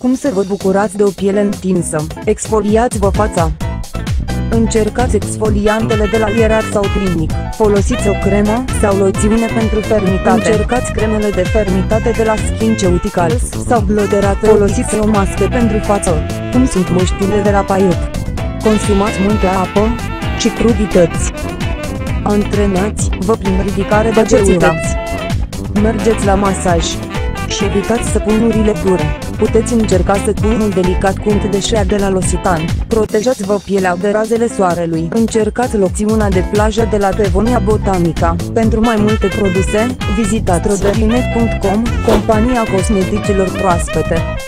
Cum să vă bucurați de o piele întinsă? Exfoliați-vă fața. Încercați exfoliantele de la Ierat sau Clinic. Folosiți o cremă sau loțiune pentru fermitate. Încercați cremele de fermitate de la SkinCeuticals sau Gloderate. Folosiți o mască pentru față. Cum sunt măștile de la Paiot? Consumați multă apă și crudități. Antrenați-vă prin ridicare de greutăți. Mergeți la masaj și evitați săpunurile dure. Puteți încerca săpunul delicat cu unt de shea de la L'Occitane. Protejați-vă pielea de razele soarelui. Încercați loțiunea de plajă de la Pevonia Botanica. Pentru mai multe produse, vizitați roderinet.com, compania cosmeticilor proaspete.